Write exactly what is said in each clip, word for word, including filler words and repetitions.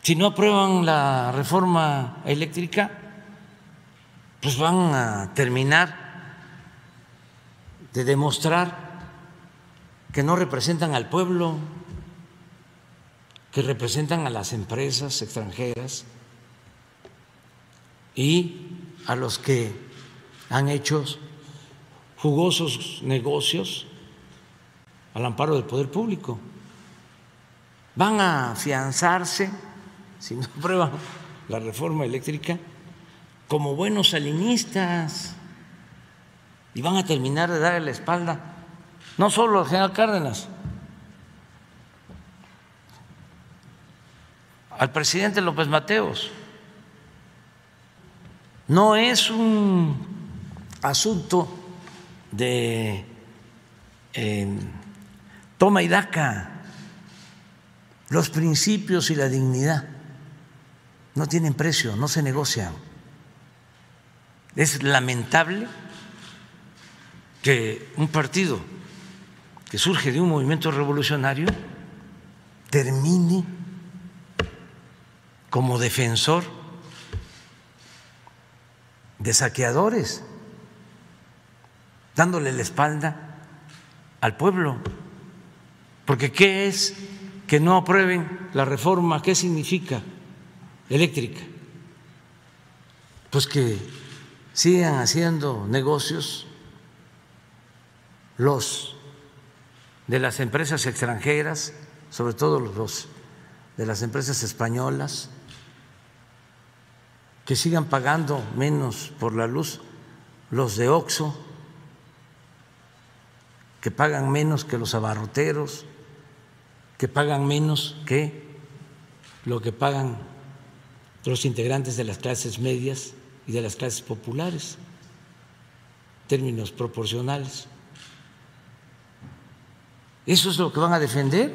Si no aprueban la reforma eléctrica, pues van a terminar de demostrar que no representan al pueblo, que representan a las empresas extranjeras y a los que han hecho jugosos negocios al amparo del poder público. Van a afianzarse, si no aprueban la reforma eléctrica, como buenos salinistas y van a terminar de darle la espalda no solo al general Cárdenas, al presidente López Mateos. No es un asunto de eh, toma y daca. Los principios y la dignidad no tienen precio, no se negocian. Es lamentable que un partido que surge de un movimiento revolucionario termine como defensor de saqueadores, dándole la espalda al pueblo. Porque ¿qué es que no aprueben la reforma? ¿Qué significa eléctrica? Pues que sigan haciendo negocios los de las empresas extranjeras, sobre todo los de las empresas españolas, que sigan pagando menos por la luz los de Oxxo, que pagan menos que los abarroteros, que pagan menos que lo que pagan los integrantes de las clases medias y de las clases populares, en términos proporcionales. ¿Eso es lo que van a defender?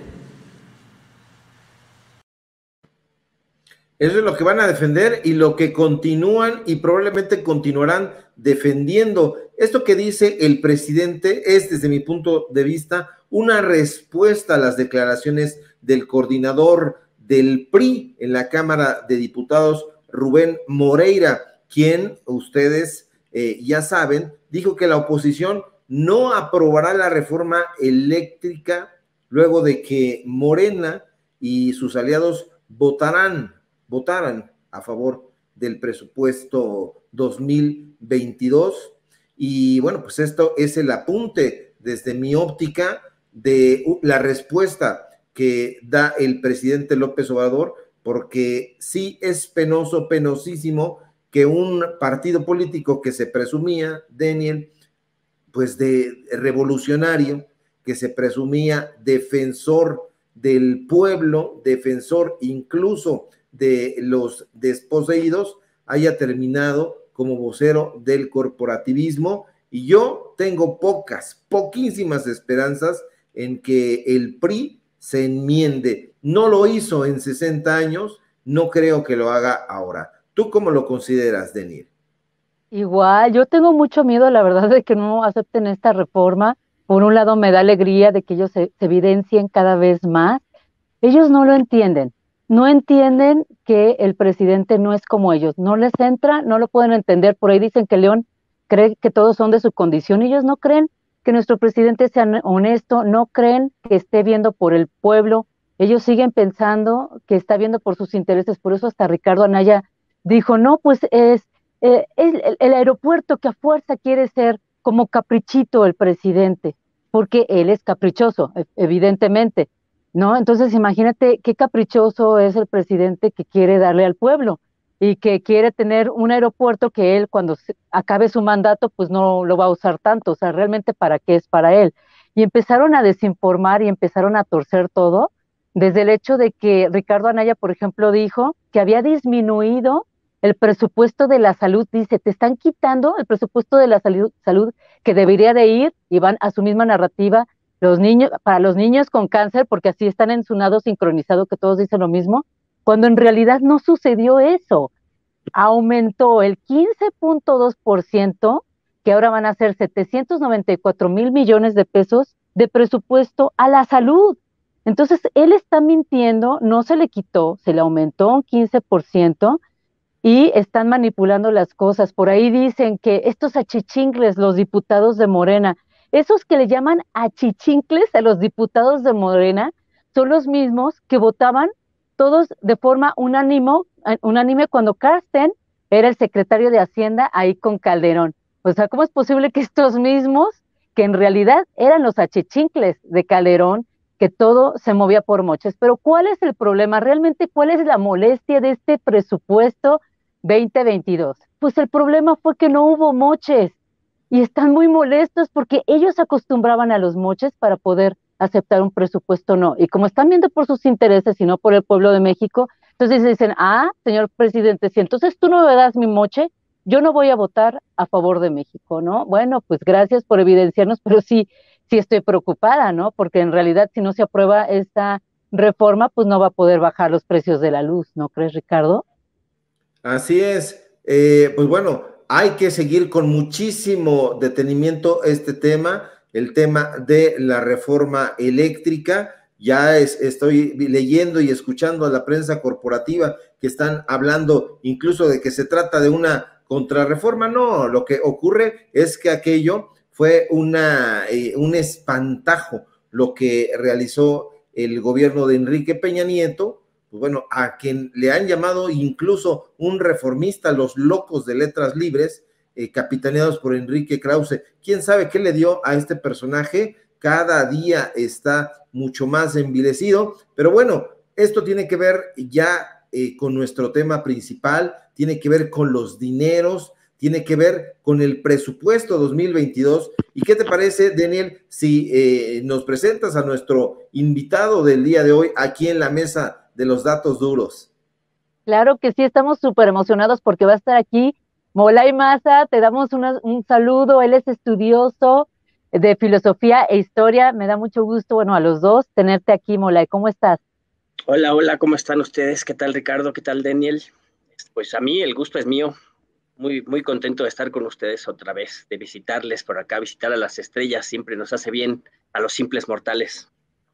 Eso es lo que van a defender y lo que continúan y probablemente continuarán defendiendo. Esto que dice el presidente es, desde mi punto de vista, una respuesta a las declaraciones del coordinador del P R I en la Cámara de Diputados, Rubén Moreira, quien, ustedes eh, ya saben, dijo que la oposición no aprobará la reforma eléctrica luego de que Morena y sus aliados votarán, votaran a favor del presupuesto dos mil veintidós. Y bueno, pues esto es el apunte desde mi óptica de la respuesta que da el presidente López Obrador, porque sí es penoso, penosísimo que un partido político que se presumía, Daniel, pues de revolucionario, que se presumía defensor del pueblo, defensor incluso de los desposeídos, haya terminado como vocero del corporativismo. Y yo tengo pocas, poquísimas esperanzas en que el P R I se enmiende. No lo hizo en sesenta años, no creo que lo haga ahora. ¿Tú cómo lo consideras, Daniel? Igual, yo tengo mucho miedo, la verdad, de que no acepten esta reforma. Por un lado me da alegría de que ellos se, se evidencien cada vez más. Ellos no lo entienden, no entienden que el presidente no es como ellos, no les entra, no lo pueden entender. Por ahí dicen que León cree que todos son de su condición, ellos no creen que nuestro presidente sea honesto, no creen que esté viendo por el pueblo, ellos siguen pensando que está viendo por sus intereses. Por eso hasta Ricardo Anaya dijo, no, pues es Eh, el, el aeropuerto que a fuerza quiere ser como caprichito el presidente, porque él es caprichoso, evidentemente, ¿no? Entonces imagínate qué caprichoso es el presidente que quiere darle al pueblo y que quiere tener un aeropuerto que él cuando se acabe su mandato pues no lo va a usar tanto. O sea, realmente para qué es para él. Y empezaron a desinformar y empezaron a torcer todo, desde el hecho de que Ricardo Anaya, por ejemplo, dijo que había disminuido el presupuesto de la salud. Dice, te están quitando el presupuesto de la salud, salud que debería de ir, y van a su misma narrativa, los niños, para los niños con cáncer, porque así están en su nado sincronizado, que todos dicen lo mismo, cuando en realidad no sucedió eso. Aumentó el quince punto dos por ciento, que ahora van a ser setecientos noventa y cuatro mil millones de pesos de presupuesto a la salud. Entonces, él está mintiendo, no se le quitó, se le aumentó un quince por ciento y están manipulando las cosas. Por ahí dicen que estos achichincles, los diputados de Morena, esos que le llaman achichincles a los diputados de Morena, son los mismos que votaban todos de forma unánime, unánime cuando Carsten era el secretario de Hacienda ahí con Calderón. O sea, ¿cómo es posible que estos mismos, que en realidad eran los achichincles de Calderón, que todo se movía por moches? Pero ¿cuál es el problema? Realmente, ¿cuál es la molestia de este presupuesto veinte veintidós? Pues el problema fue que no hubo moches y están muy molestos porque ellos acostumbraban a los moches para poder aceptar un presupuesto no. Y como están viendo por sus intereses y no por el pueblo de México, entonces dicen, ah, señor presidente, si entonces tú no me das mi moche, yo no voy a votar a favor de México, ¿no? Bueno, pues gracias por evidenciarnos, pero sí, sí estoy preocupada, ¿no? Porque en realidad si no se aprueba esta reforma, pues no va a poder bajar los precios de la luz, ¿no crees, Ricardo? Así es. Eh, pues bueno, hay que seguir con muchísimo detenimiento este tema, el tema de la reforma eléctrica. Ya es, estoy leyendo y escuchando a la prensa corporativa que están hablando incluso de que se trata de una contrarreforma. No, lo que ocurre es que aquello fue una, eh, un espantajo lo que realizó el gobierno de Enrique Peña Nieto. Pues bueno, a quien le han llamado incluso un reformista, los locos de letras libres, eh, capitaneados por Enrique Krause. ¿Quién sabe qué le dio a este personaje? Cada día está mucho más envilecido, pero bueno, esto tiene que ver ya eh, con nuestro tema principal, tiene que ver con los dineros, tiene que ver con el presupuesto dos mil veintidós. ¿Y qué te parece, Daniel, si eh, nos presentas a nuestro invitado del día de hoy aquí en la mesa de los datos duros? Claro que sí, estamos súper emocionados porque va a estar aquí Molay Maza, te damos una, un saludo, él es estudioso de filosofía e historia, me da mucho gusto, bueno, a los dos, tenerte aquí, Molay, ¿cómo estás? Hola, hola, ¿cómo están ustedes? ¿Qué tal, Ricardo? ¿Qué tal, Daniel? Pues a mí el gusto es mío, muy, muy contento de estar con ustedes otra vez, de visitarles por acá, visitar a las estrellas, siempre nos hace bien a los simples mortales.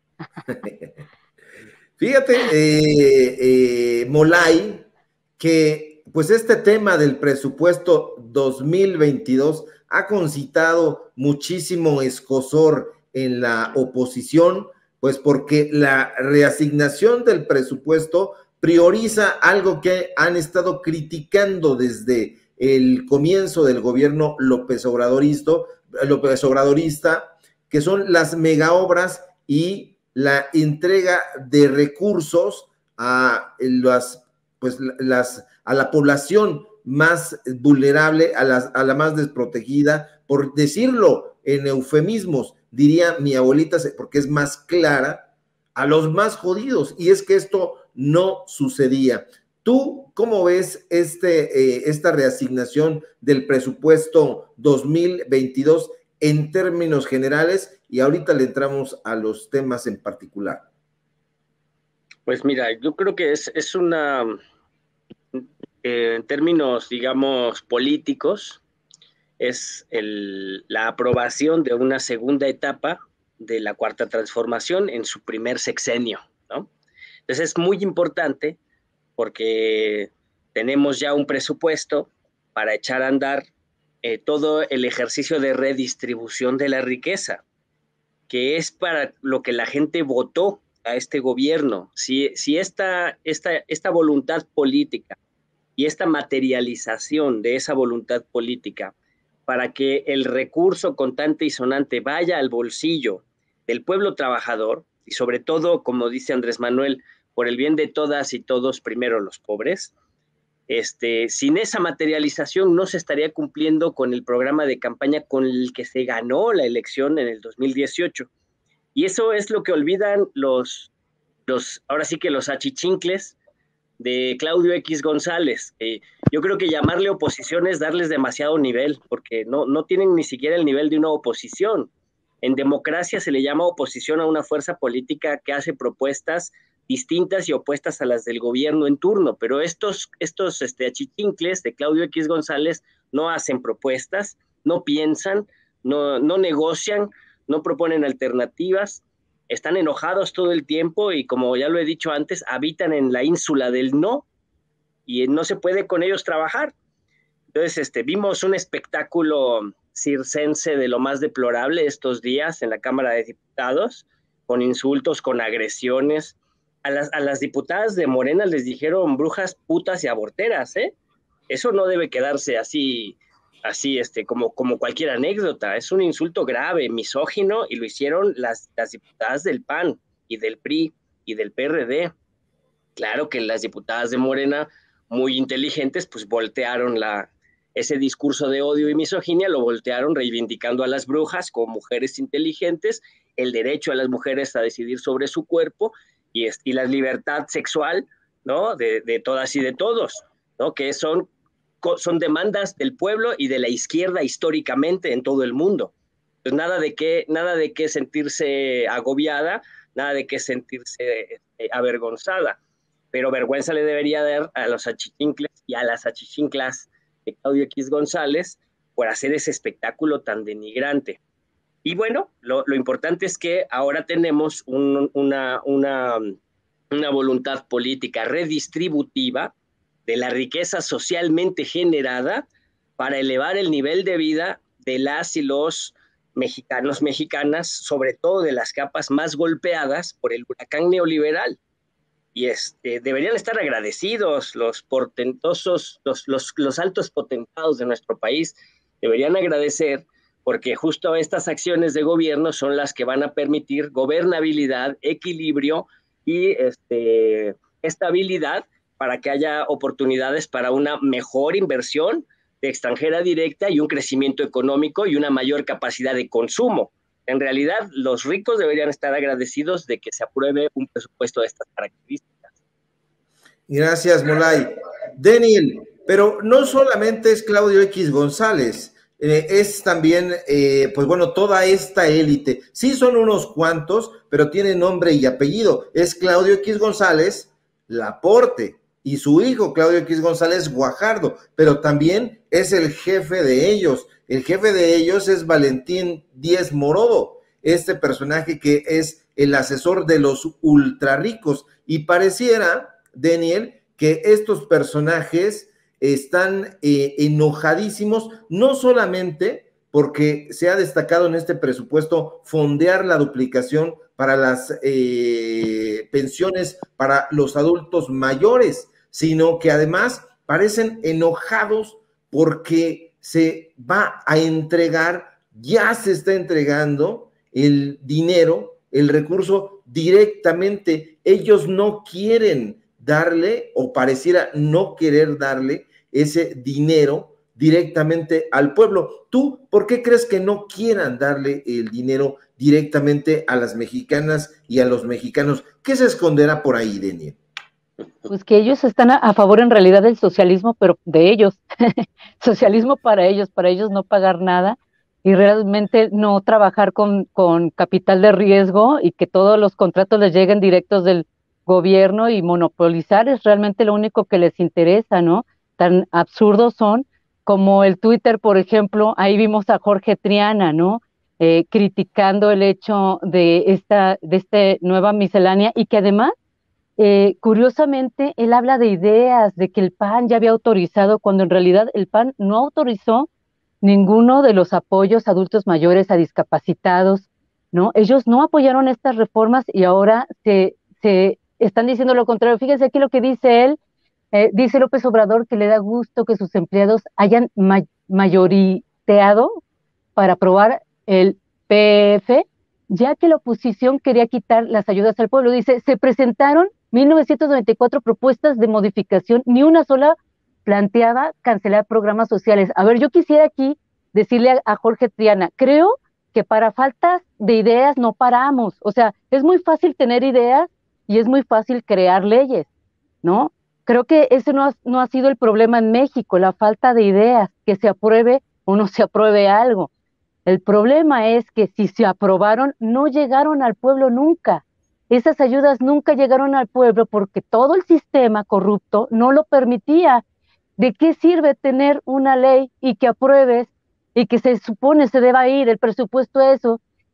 Fíjate, eh, eh, Molay, que pues este tema del presupuesto dos mil veintidós ha concitado muchísimo escozor en la oposición, pues porque la reasignación del presupuesto prioriza algo que han estado criticando desde el comienzo del gobierno López Obradorista, López Obradorista, que son las megaobras y la entrega de recursos a las, pues, las, a la población más vulnerable, a, las, a la más desprotegida, por decirlo en eufemismos, diría mi abuelita, porque es más clara, a los más jodidos, y es que esto no sucedía. ¿Tú cómo ves este, eh, esta reasignación del presupuesto dos mil veintidós en términos generales? Y ahorita le entramos a los temas en particular. Pues mira, yo creo que es, es una, eh, en términos, digamos, políticos, es el, la aprobación de una segunda etapa de la Cuarta Transformación en su primer sexenio, ¿no? Entonces es muy importante porque tenemos ya un presupuesto para echar a andar eh, todo el ejercicio de redistribución de la riqueza, que es para lo que la gente votó a este gobierno. Si, si esta, esta, esta voluntad política y esta materialización de esa voluntad política para que el recurso contante y sonante vaya al bolsillo del pueblo trabajador, y sobre todo, como dice Andrés Manuel, por el bien de todas y todos, primero los pobres, este, sin esa materialización no se estaría cumpliendo con el programa de campaña con el que se ganó la elección en el dos mil dieciocho. Y eso es lo que olvidan los, los ahora sí que los achichincles de Claudio X González. Eh, yo creo que llamarle oposición es darles demasiado nivel, porque no, no tienen ni siquiera el nivel de una oposición. En democracia se le llama oposición a una fuerza política que hace propuestas distintas y opuestas a las del gobierno en turno, pero estos, estos este, achichincles de Claudio X González no hacen propuestas, no piensan, no, no negocian, no proponen alternativas, están enojados todo el tiempo y, como ya lo he dicho antes, habitan en la ínsula del no y no se puede con ellos trabajar. Entonces, este, vimos un espectáculo circense de lo más deplorable estos días en la Cámara de Diputados, con insultos, con agresiones. A las, a las diputadas de Morena les dijeron brujas, putas y aborteras, ¿eh? Eso no debe quedarse así, así este, como, como cualquier anécdota. Es un insulto grave, misógino, y lo hicieron las, las diputadas del P A N y del P R I y del P R D. Claro que las diputadas de Morena, muy inteligentes, pues voltearon la, ese discurso de odio y misoginia, lo voltearon reivindicando a las brujas como mujeres inteligentes, el derecho a las mujeres a decidir sobre su cuerpo y, y la libertad sexual, ¿no? De, de todas y de todos, ¿no? Que son, son demandas del pueblo y de la izquierda históricamente en todo el mundo. Pues nada de qué, nada de qué sentirse agobiada, nada de qué sentirse eh, avergonzada, pero vergüenza le debería dar a los achichincles y a las achichinclas de Claudio X González por hacer ese espectáculo tan denigrante. Y bueno, lo, lo importante es que ahora tenemos un, una, una, una voluntad política redistributiva de la riqueza socialmente generada para elevar el nivel de vida de las y los mexicanos, mexicanas, sobre todo de las capas más golpeadas por el huracán neoliberal. Y este, deberían estar agradecidos los portentosos, los, los, los altos potentados de nuestro país, deberían agradecer, porque justo estas acciones de gobierno son las que van a permitir gobernabilidad, equilibrio y este, estabilidad para que haya oportunidades para una mejor inversión de extranjera directa y un crecimiento económico y una mayor capacidad de consumo. En realidad, los ricos deberían estar agradecidos de que se apruebe un presupuesto de estas características. Gracias, Molay. Daniel, pero no solamente es Claudio X González, eh, es también, eh, pues bueno, toda esta élite. Sí son unos cuantos, pero tienen nombre y apellido. Es Claudio X González Laporte y su hijo Claudio X González Guajardo, pero también es el jefe de ellos. El jefe de ellos es Valentín Díez Morodo, este personaje que es el asesor de los ultrarricos. Y pareciera, Daniel, que estos personajes están eh, enojadísimos, no solamente porque se ha destacado en este presupuesto fondear la duplicación para las eh, pensiones para los adultos mayores, sino que además parecen enojados porque se va a entregar, ya se está entregando el dinero, el recurso directamente. Ellos no quieren darle, o pareciera no querer darle ese dinero directamente al pueblo. ¿Tú por qué crees que no quieran darle el dinero directamente a las mexicanas y a los mexicanos? ¿Qué se esconderá por ahí, Denia? Pues que ellos están a, a favor en realidad del socialismo, pero de ellos, socialismo para ellos, para ellos no pagar nada y realmente no trabajar con, con capital de riesgo y que todos los contratos les lleguen directos del gobierno y monopolizar es realmente lo único que les interesa, ¿no? Tan absurdos son como el Twitter, por ejemplo, ahí vimos a Jorge Triana, ¿no? Eh, criticando el hecho de esta, de esta nueva miscelánea y que además Eh, curiosamente, él habla de ideas, de que el P A N ya había autorizado, cuando en realidad el P A N no autorizó ninguno de los apoyos a adultos mayores, a discapacitados, ¿no? Ellos no apoyaron estas reformas y ahora se, se están diciendo lo contrario. Fíjense aquí lo que dice él, eh, dice López Obrador que le da gusto que sus empleados hayan ma- mayoriteado para aprobar el P F, ya que la oposición quería quitar las ayudas al pueblo. Dice, se presentaron mil novecientas noventa y cuatro propuestas de modificación, ni una sola planteaba cancelar programas sociales. A ver, yo quisiera aquí decirle a, a Jorge Triana, creo que para faltas de ideas no paramos. O sea, es muy fácil tener ideas y es muy fácil crear leyes, ¿no? Creo que ese no ha, no ha sido el problema en México, la falta de ideas, que se apruebe o no se apruebe algo. El problema es que si se aprobaron, no llegaron al pueblo nunca. Esas ayudas nunca llegaron al pueblo porque todo el sistema corrupto no lo permitía. ¿De qué sirve tener una ley y que apruebes y que se supone se deba ir el presupuesto a eso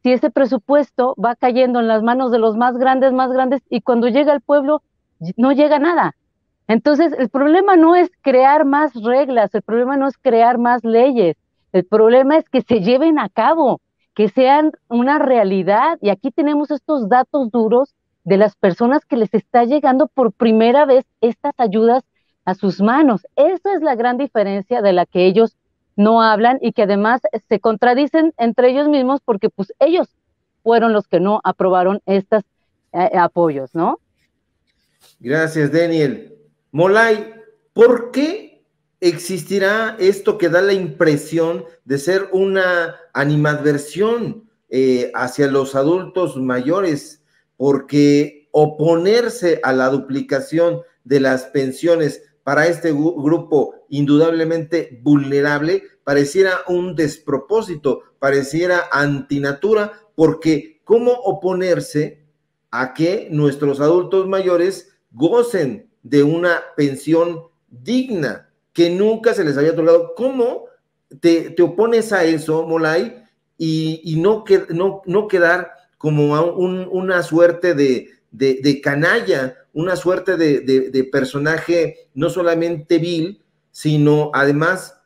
si ese presupuesto va cayendo en las manos de los más grandes, más grandes, y cuando llega al pueblo no llega nada. Entonces, el problema no es crear más reglas, el problema no es crear más leyes, el problema es que se lleven a cabo, que sean una realidad. Y aquí tenemos estos datos duros de las personas que les está llegando por primera vez estas ayudas a sus manos. Esa es la gran diferencia de la que ellos no hablan y que además se contradicen entre ellos mismos porque pues ellos fueron los que no aprobaron estos eh, apoyos, ¿no? Gracias, Daniel. Molay, ¿por qué existirá esto que da la impresión de ser una animadversión eh, hacia los adultos mayores? Porque oponerse a la duplicación de las pensiones para este grupo indudablemente vulnerable pareciera un despropósito, pareciera antinatura, porque ¿cómo oponerse a que nuestros adultos mayores gocen de una pensión digna que nunca se les había otorgado? ¿Cómo te, te opones a eso, Molay, y, y no, que, no, no quedar como un, una suerte de, de, de canalla, una suerte de, de, de personaje no solamente vil, sino además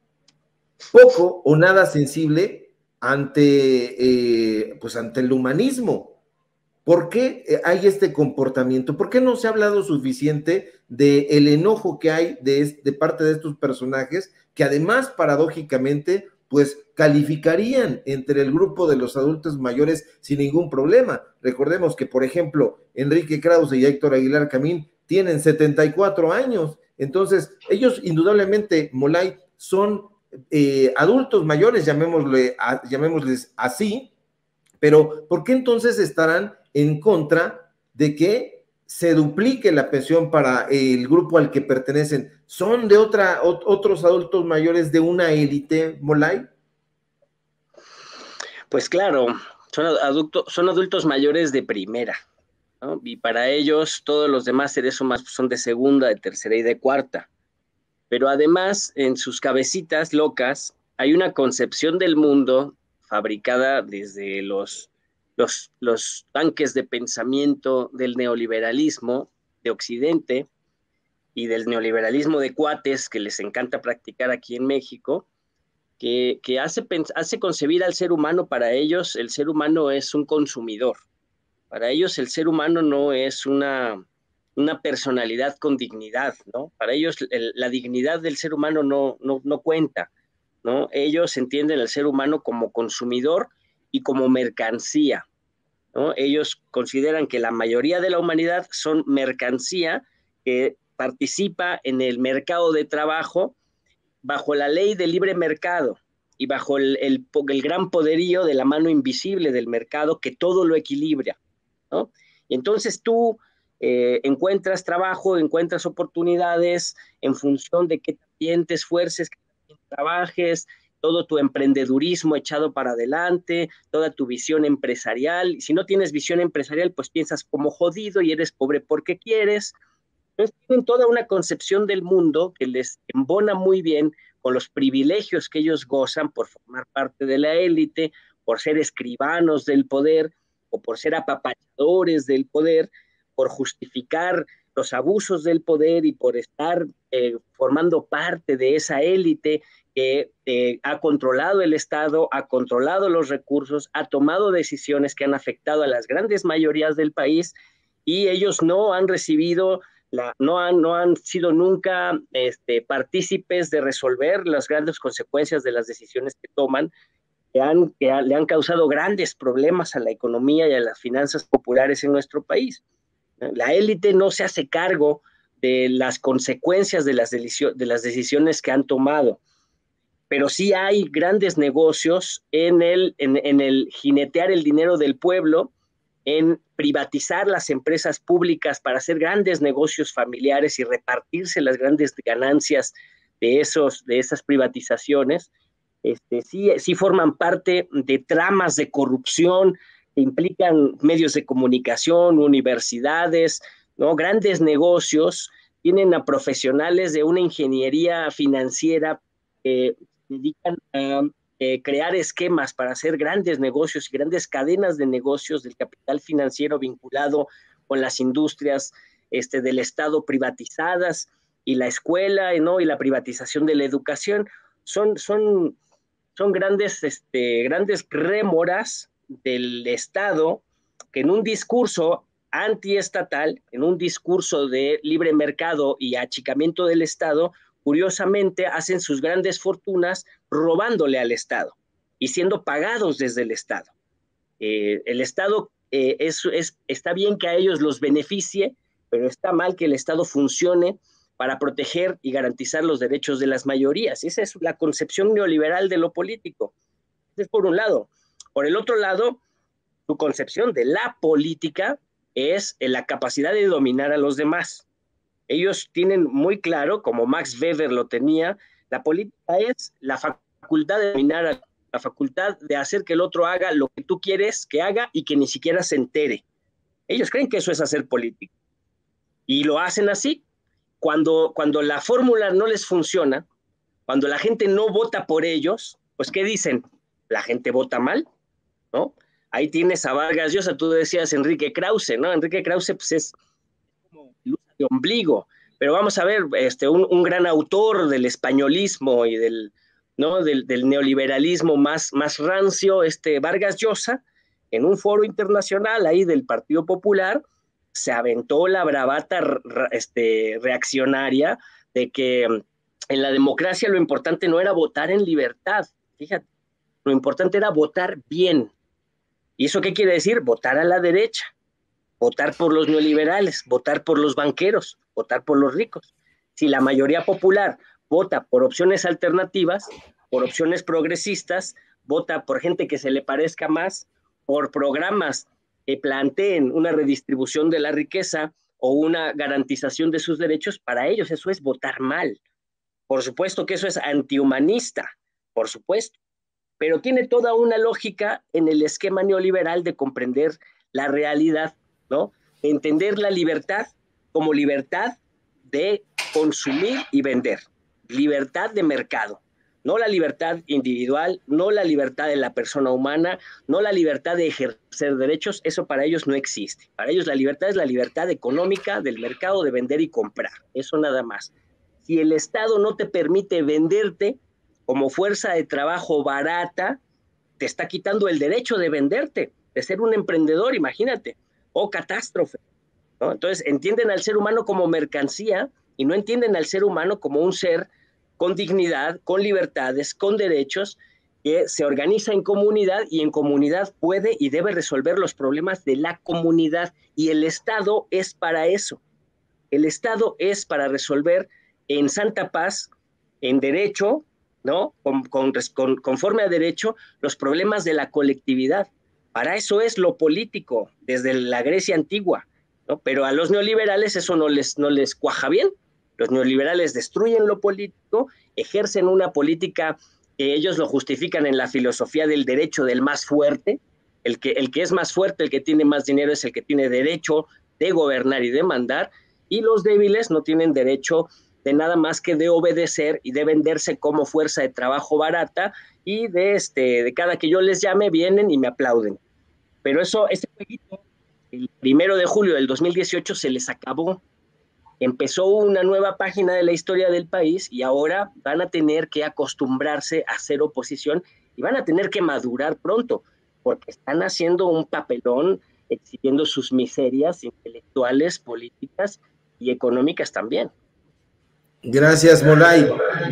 poco o nada sensible ante, eh, pues ante el humanismo? ¿Por qué hay este comportamiento? ¿Por qué no se ha hablado suficiente del enojo que hay de, de parte de estos personajes que además paradójicamente pues calificarían entre el grupo de los adultos mayores sin ningún problema? Recordemos que, por ejemplo, Enrique Krause y Héctor Aguilar Camín tienen setenta y cuatro años, entonces ellos indudablemente, Molay, son eh, adultos mayores, llamémosle, a, llamémosles así, pero ¿por qué entonces estarán en contra de que se duplique la pensión para el grupo al que pertenecen? ¿Son de otra, otros adultos mayores de una élite, Molay? Pues claro, son, adulto, son adultos mayores de primera, ¿no? Y para ellos todos los demás seres humanos son de segunda, de tercera y de cuarta. Pero además, en sus cabecitas locas, hay una concepción del mundo fabricada desde los, los, los tanques de pensamiento del neoliberalismo de Occidente y del neoliberalismo de cuates que les encanta practicar aquí en México, que, que hace, hace concebir al ser humano. Para ellos el ser humano es un consumidor. Para ellos el ser humano no es una, una personalidad con dignidad, ¿no? Para ellos el, la dignidad del ser humano no, no, no cuenta, ¿no? Ellos entienden al ser humano como consumidor y como mercancía, ¿no? Ellos consideran que la mayoría de la humanidad son mercancía que participa en el mercado de trabajo bajo la ley del libre mercado y bajo el, el, el gran poderío de la mano invisible del mercado que todo lo equilibra, ¿no? Y entonces tú eh, encuentras trabajo, encuentras oportunidades en función de que también te esfuerces, que también trabajes, todo tu emprendedurismo echado para adelante, toda tu visión empresarial. Si no tienes visión empresarial, pues piensas como jodido y eres pobre porque quieres. Entonces tienen toda una concepción del mundo que les embona muy bien con los privilegios que ellos gozan por formar parte de la élite, por ser escribanos del poder o por ser apapachadores del poder, por justificar los abusos del poder y por estar eh, formando parte de esa élite que eh, ha controlado el Estado, ha controlado los recursos, ha tomado decisiones que han afectado a las grandes mayorías del país, y ellos no han recibido, la, no, han, no han sido nunca este, partícipes de resolver las grandes consecuencias de las decisiones que toman, que, han, que ha, le han causado grandes problemas a la economía y a las finanzas populares en nuestro país. La élite no se hace cargo de las consecuencias de las, de las decisiones que han tomado, pero sí hay grandes negocios en el, en, en el jinetear el dinero del pueblo, en privatizar las empresas públicas para hacer grandes negocios familiares y repartirse las grandes ganancias de, esos, de esas privatizaciones. Este, sí, sí forman parte de tramas de corrupción que implican medios de comunicación, universidades, ¿no? Grandes negocios. Tienen a profesionales de una ingeniería financiera que se dedican a eh, crear esquemas para hacer grandes negocios y grandes cadenas de negocios del capital financiero vinculado con las industrias este, del Estado privatizadas y la escuela, ¿no? Y la privatización de la educación. Son, son, son grandes, este, grandes rémoras del Estado que en un discurso antiestatal, en un discurso de libre mercado y achicamiento del Estado, curiosamente hacen sus grandes fortunas robándole al Estado y siendo pagados desde el Estado. Eh, el Estado eh, es, es, está bien que a ellos los beneficie, pero está mal que el Estado funcione para proteger y garantizar los derechos de las mayorías. Esa es la concepción neoliberal de lo político. Ese es por un lado. Por el otro lado, su concepción de la política es la capacidad de dominar a los demás. Ellos tienen muy claro, como Max Weber lo tenía, la política es la facultad de dominar, a, la facultad de hacer que el otro haga lo que tú quieres que haga y que ni siquiera se entere. Ellos creen que eso es hacer política. Y lo hacen así. Cuando, cuando la fórmula no les funciona, cuando la gente no vota por ellos, pues ¿qué dicen? La gente vota mal, ¿no? Ahí tienes a Vargas Llosa, tú decías Enrique Krause, ¿no? Enrique Krause pues es como luz de ombligo, pero vamos a ver, este, un, un gran autor del españolismo y del, ¿no? del, del neoliberalismo más, más rancio, este Vargas Llosa, en un foro internacional ahí del Partido Popular, se aventó la bravata este, reaccionaria de que en la democracia lo importante no era votar en libertad, fíjate, lo importante era votar bien. ¿Y eso qué quiere decir? Votar a la derecha, votar por los neoliberales, votar por los banqueros, votar por los ricos. Si la mayoría popular vota por opciones alternativas, por opciones progresistas, vota por gente que se le parezca más, por programas que planteen una redistribución de la riqueza o una garantización de sus derechos, para ellos eso es votar mal. Por supuesto que eso es antihumanista, por supuesto. Pero tiene toda una lógica en el esquema neoliberal de comprender la realidad, ¿no? Entender la libertad como libertad de consumir y vender, libertad de mercado, no la libertad individual, no la libertad de la persona humana, no la libertad de ejercer derechos, eso para ellos no existe. Para ellos la libertad es la libertad económica del mercado de vender y comprar, eso nada más. Si el Estado no te permite venderte como fuerza de trabajo barata, te está quitando el derecho de venderte, de ser un emprendedor, imagínate, o catástrofe, ¿no? Entonces entienden al ser humano como mercancía y no entienden al ser humano como un ser con dignidad, con libertades, con derechos, que se organiza en comunidad y en comunidad puede y debe resolver los problemas de la comunidad, y el Estado es para eso. El Estado es para resolver en santa paz, en derecho, ¿no? Con, con, con, conforme a derecho, los problemas de la colectividad. Para eso es lo político, desde la Grecia antigua, ¿no? Pero a los neoliberales eso no les, no les cuaja bien. Los neoliberales destruyen lo político, ejercen una política que ellos lo justifican en la filosofía del derecho del más fuerte. El que, el que es más fuerte, el que tiene más dinero, es el que tiene derecho de gobernar y de mandar, y los débiles no tienen derecho de nada más que de obedecer y de venderse como fuerza de trabajo barata, y de, este, de cada que yo les llame vienen y me aplauden. Pero eso, ese jueguito, el primero de julio del dos mil dieciocho se les acabó. Empezó una nueva página de la historia del país y ahora van a tener que acostumbrarse a hacer oposición y van a tener que madurar pronto, porque están haciendo un papelón exhibiendo sus miserias intelectuales, políticas y económicas también. Gracias, Molay.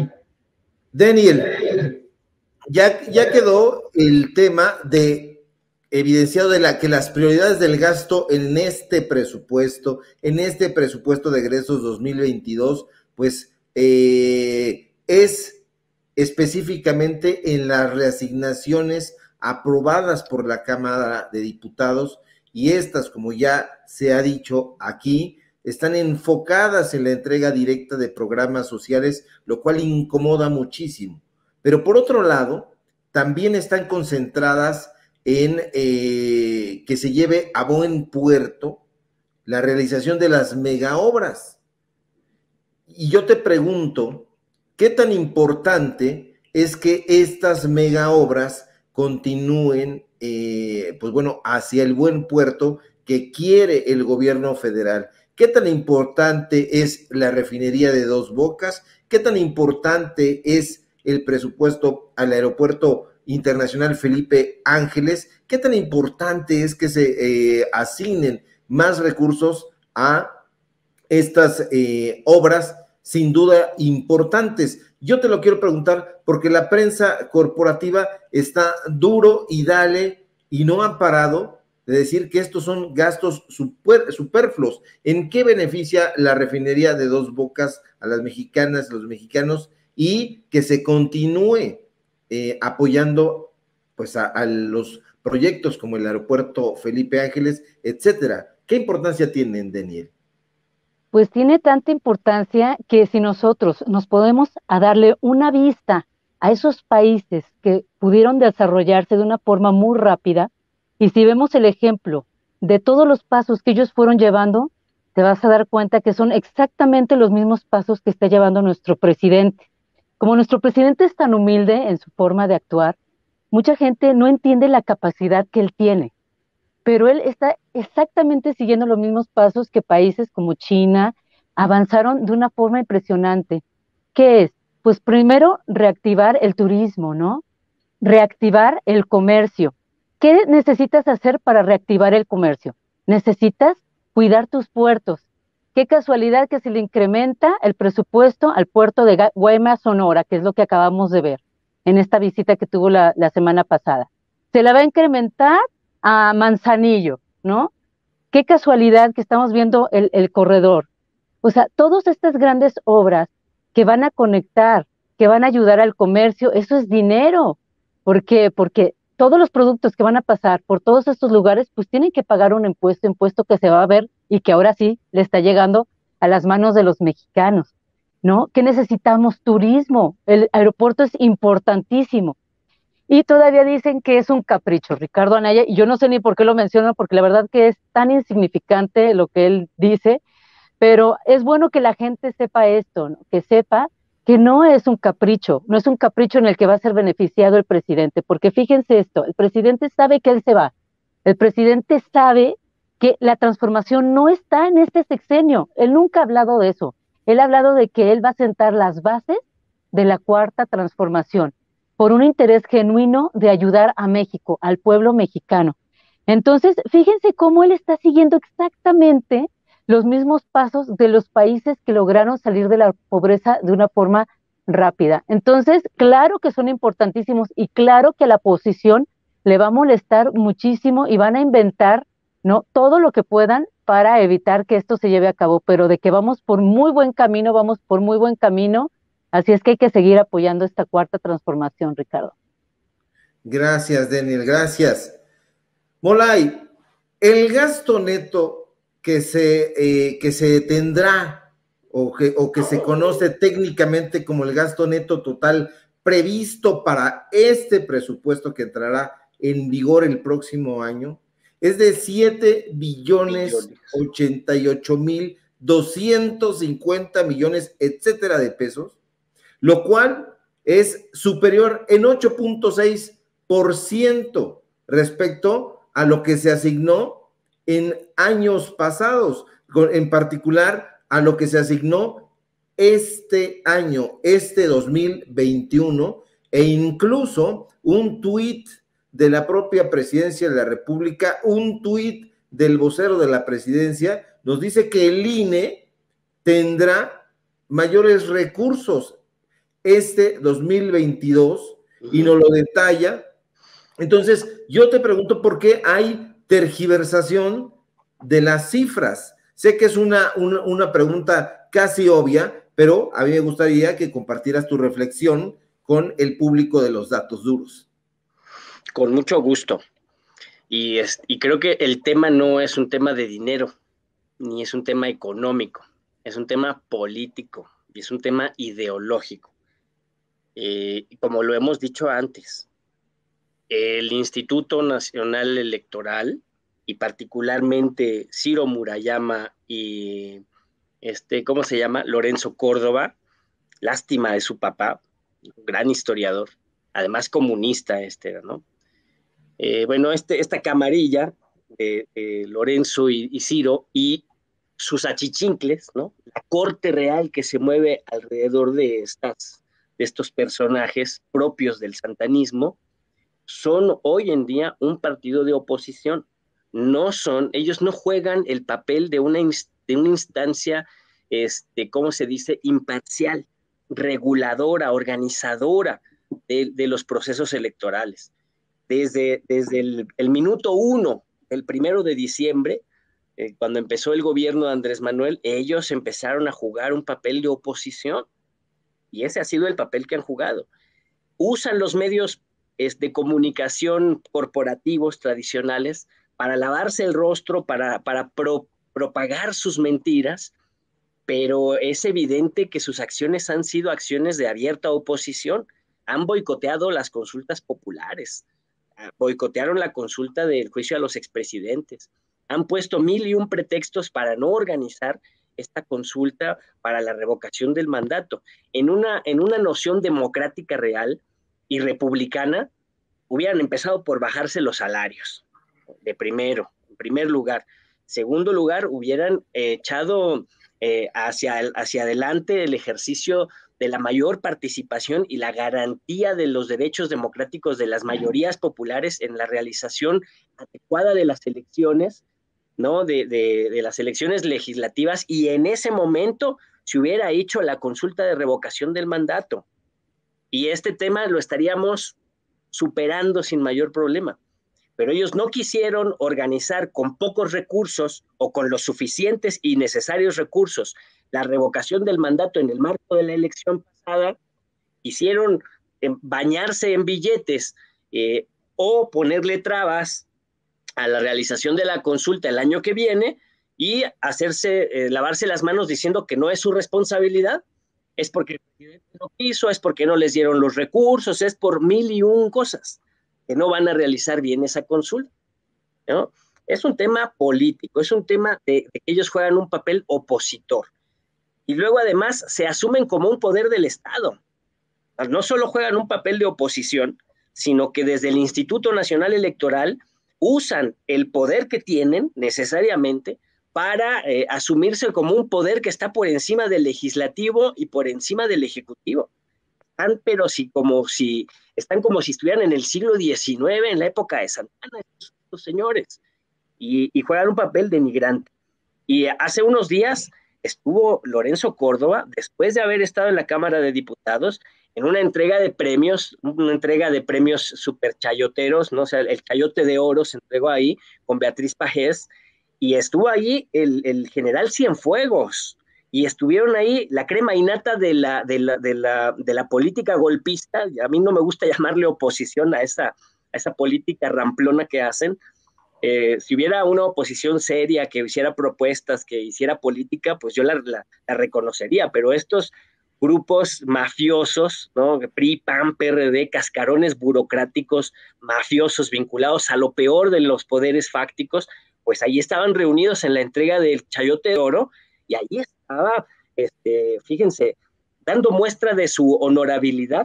Daniel, ya, ya quedó el tema de evidenciado de la que las prioridades del gasto en este presupuesto, en este presupuesto de egresos dos mil veintidós, pues eh, es específicamente en las reasignaciones aprobadas por la Cámara de Diputados, y estas, como ya se ha dicho aquí, están enfocadas en la entrega directa de programas sociales, lo cual incomoda muchísimo. Pero por otro lado, también están concentradas en eh, que se lleve a buen puerto la realización de las megaobras. Y yo te pregunto, ¿qué tan importante es que estas mega obras continúen, eh, pues bueno, hacia el buen puerto que quiere el gobierno federal. ¿Qué tan importante es la refinería de Dos Bocas? ¿Qué tan importante es el presupuesto al aeropuerto internacional Felipe Ángeles? ¿Qué tan importante es que se eh, asignen más recursos a estas eh, obras, sin duda importantes? Yo te lo quiero preguntar porque la prensa corporativa está duro y dale y no ha parado de decir que estos son gastos super, superfluos. ¿En qué beneficia la refinería de Dos Bocas a las mexicanas, a los mexicanos, y que se continúe eh, apoyando pues a, a los proyectos como el aeropuerto Felipe Ángeles, etcétera? ¿Qué importancia tienen, Daniel? Pues tiene tanta importancia que si nosotros nos podemos a darle una vista a esos países que pudieron desarrollarse de una forma muy rápida, y si vemos el ejemplo de todos los pasos que ellos fueron llevando, te vas a dar cuenta que son exactamente los mismos pasos que está llevando nuestro presidente. Como nuestro presidente es tan humilde en su forma de actuar, mucha gente no entiende la capacidad que él tiene, pero él está exactamente siguiendo los mismos pasos que países como China avanzaron de una forma impresionante. ¿Qué es? Pues primero reactivar el turismo, ¿no? Reactivar el comercio. ¿Qué necesitas hacer para reactivar el comercio? Necesitas cuidar tus puertos. Qué casualidad que se le incrementa el presupuesto al puerto de Guaymas, Sonora, que es lo que acabamos de ver en esta visita que tuvo la, la semana pasada. Se la va a incrementar a Manzanillo, ¿no? Qué casualidad que estamos viendo el, el corredor. O sea, todas estas grandes obras que van a conectar, que van a ayudar al comercio, eso es dinero. ¿Por qué? Porque todos los productos que van a pasar por todos estos lugares, pues tienen que pagar un impuesto, impuesto que se va a ver y que ahora sí le está llegando a las manos de los mexicanos, ¿no? ¿Qué necesitamos? Turismo. El aeropuerto es importantísimo. Y todavía dicen que es un capricho, Ricardo Anaya, y yo no sé ni por qué lo menciono, porque la verdad que es tan insignificante lo que él dice, pero es bueno que la gente sepa esto, ¿no? Que sepa que no es un capricho, no es un capricho en el que va a ser beneficiado el presidente, porque fíjense esto, el presidente sabe que él se va, el presidente sabe que la transformación no está en este sexenio, él nunca ha hablado de eso, él ha hablado de que él va a sentar las bases de la cuarta transformación, por un interés genuino de ayudar a México, al pueblo mexicano. Entonces, fíjense cómo él está siguiendo exactamente los mismos pasos de los países que lograron salir de la pobreza de una forma rápida. Entonces, claro que son importantísimos y claro que a la oposición le va a molestar muchísimo y van a inventar, ¿no?, todo lo que puedan para evitar que esto se lleve a cabo, pero de que vamos por muy buen camino, vamos por muy buen camino, así es que hay que seguir apoyando esta cuarta transformación, Ricardo. Gracias, Daniel, gracias. Molay, el gasto neto que se, eh, que se tendrá o que, o que se conoce técnicamente como el gasto neto total previsto para este presupuesto que entrará en vigor el próximo año es de siete billones ochenta y ocho mil doscientos cincuenta millones, etcétera, de pesos, lo cual es superior en ocho punto seis por ciento respecto a lo que se asignó en años pasados, en particular a lo que se asignó este año, este dos mil veintiuno, e incluso un tuit de la propia presidencia de la República, un tuit del vocero de la presidencia, nos dice que el I N E tendrá mayores recursos este dos mil veintidós y nos lo detalla. Entonces, yo te pregunto por qué hay tergiversación de las cifras. Sé que es una, una, una pregunta casi obvia, pero a mí me gustaría que compartieras tu reflexión con el público de los datos duros. Con mucho gusto. Y, es, y creo que el tema no es un tema de dinero, ni es un tema económico, es un tema político y es un tema ideológico. Eh, como lo hemos dicho antes, el Instituto Nacional Electoral y particularmente Ciro Murayama y este, ¿cómo se llama? Lorenzo Córdoba, lástima de su papá, un gran historiador, además comunista este, ¿no? Eh, bueno, este, esta camarilla de, de Lorenzo y, y Ciro y sus achichincles, ¿no? La corte real que se mueve alrededor de, estas, de estos personajes propios del santanismo, son hoy en día un partido de oposición. No son, ellos no juegan el papel de una, de una instancia, este, ¿cómo se dice?, imparcial, reguladora, organizadora de, de los procesos electorales. Desde, desde el, el minuto uno, el primero de diciembre, eh, cuando empezó el gobierno de Andrés Manuel, ellos empezaron a jugar un papel de oposición, y ese ha sido el papel que han jugado. Usan los medios de comunicación corporativos tradicionales para lavarse el rostro, para, para pro, propagar sus mentiras, pero es evidente que sus acciones han sido acciones de abierta oposición. Han boicoteado las consultas populares, boicotearon la consulta del juicio a los expresidentes, han puesto mil y un pretextos para no organizar esta consulta para la revocación del mandato. En una, en una noción democrática real y republicana, hubieran empezado por bajarse los salarios, de primero, en primer lugar. Segundo lugar, hubieran eh, echado eh, hacia, el, hacia adelante el ejercicio de la mayor participación y la garantía de los derechos democráticos de las mayorías populares en la realización adecuada de las elecciones, ¿no? de, de, de las elecciones legislativas, y en ese momento se hubiera hecho la consulta de revocación del mandato. Y este tema lo estaríamos superando sin mayor problema. Pero ellos no quisieron organizar con pocos recursos o con los suficientes y necesarios recursos la revocación del mandato en el marco de la elección pasada. Hicieron eh, bañarse en billetes eh, o ponerle trabas a la realización de la consulta el año que viene y hacerse, eh, lavarse las manos diciendo que no es su responsabilidad. Es porque el presidente no quiso, es porque no les dieron los recursos, es por mil y un cosas que no van a realizar bien esa consulta, ¿no? Es un tema político, es un tema de, de que ellos juegan un papel opositor. Y luego además se asumen como un poder del Estado. No solo juegan un papel de oposición, sino que desde el Instituto Nacional Electoral usan el poder que tienen necesariamente para eh, asumirse como un poder que está por encima del legislativo y por encima del ejecutivo. Están, pero si, como si, están como si estuvieran en el siglo diecinueve, en la época de Santana, estos, estos señores, y, y juegan un papel denigrante. Y hace unos días estuvo Lorenzo Córdoba, después de haber estado en la Cámara de Diputados, en una entrega de premios, una entrega de premios super chayoteros, ¿no? O sea, el chayote de oro se entregó ahí con Beatriz Pajés, y estuvo ahí el, el general Cienfuegos, y estuvieron ahí la crema innata de la, de la, de la, de la política golpista. Y a mí no me gusta llamarle oposición a esa, a esa política ramplona que hacen. Eh, si hubiera una oposición seria que hiciera propuestas, que hiciera política, pues yo la, la, la reconocería, pero estos grupos mafiosos, ¿no? P R I, P A N, P R D, cascarones burocráticos, mafiosos vinculados a lo peor de los poderes fácticos, pues ahí estaban reunidos en la entrega del chayote de oro, y ahí estaba, este, fíjense, dando muestra de su honorabilidad,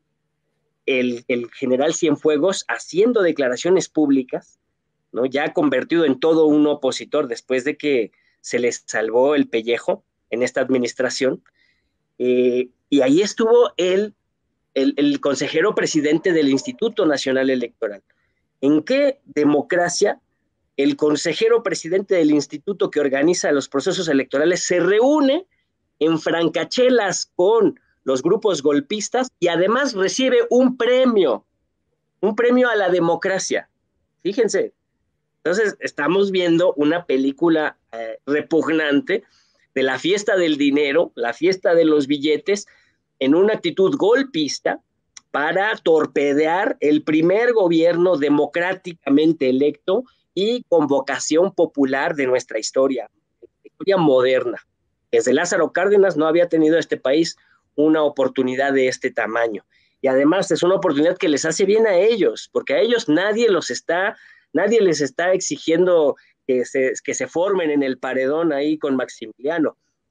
el, el general Cienfuegos haciendo declaraciones públicas, ¿no? Ya convertido en todo un opositor después de que se les salvó el pellejo en esta administración, eh, y ahí estuvo el, el, el consejero presidente del Instituto Nacional Electoral. ¿En qué democracia el consejero presidente del instituto que organiza los procesos electorales se reúne en francachelas con los grupos golpistas y además recibe un premio, un premio a la democracia? Fíjense. Entonces, estamos viendo una película eh, repugnante de la fiesta del dinero, la fiesta de los billetes, en una actitud golpista para torpedear el primer gobierno democráticamente electo y con vocación popular de nuestra historia, historia moderna. Desde Lázaro Cárdenas no había tenido este país una oportunidad de este tamaño. Y además es una oportunidad que les hace bien a ellos, porque a ellos nadie los está... Nadie les está exigiendo que se, que se formen en el paredón ahí con Maximiliano.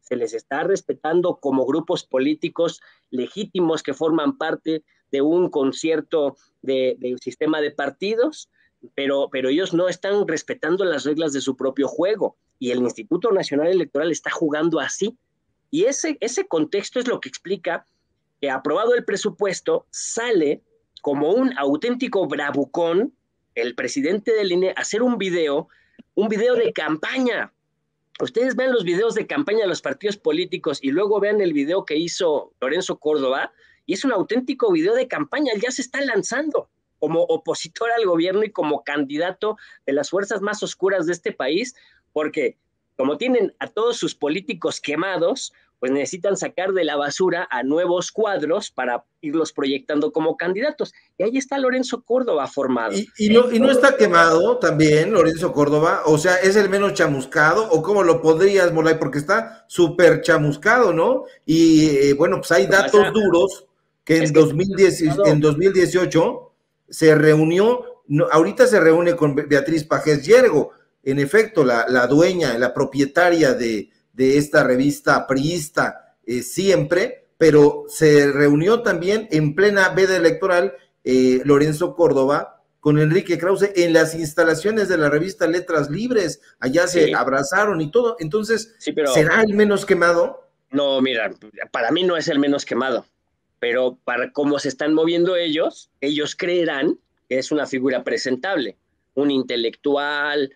se les está respetando como grupos políticos legítimos que forman parte de un concierto de, de un sistema de partidos, pero, pero ellos no están respetando las reglas de su propio juego, y el Instituto Nacional Electoral está jugando así. Y ese, ese contexto es lo que explica que, aprobado el presupuesto, sale como un auténtico bravucón el presidente del I N E a hacer un video, un video de campaña. Ustedes vean los videos de campaña de los partidos políticos y luego vean el video que hizo Lorenzo Córdoba, y es un auténtico video de campaña. Él ya se está lanzando como opositor al gobierno y como candidato de las fuerzas más oscuras de este país, porque como tienen a todos sus políticos quemados, pues necesitan sacar de la basura a nuevos cuadros para irlos proyectando como candidatos. Y ahí está Lorenzo Córdoba formado. ¿Y, y, no, y no está quemado también Lorenzo Córdoba? O sea, ¿es el menos chamuscado? ¿O cómo lo podrías, Molay? Porque está súper chamuscado, ¿no? Y eh, bueno, pues hay datos o sea, duros que en, dos mil diez, en dos mil dieciocho se reunió, no, ahorita se reúne con Beatriz Pajés Yergo, en efecto, la, la dueña, la propietaria de, de esta revista priista eh, siempre, pero se reunió también en plena veda electoral eh, Lorenzo Córdoba con Enrique Krause en las instalaciones de la revista Letras Libres, allá sí. Se abrazaron y todo, entonces, sí, pero, ¿será el menos quemado? No, mira, para mí no es el menos quemado, pero para cómo se están moviendo ellos, ellos creerán que es una figura presentable, un intelectual,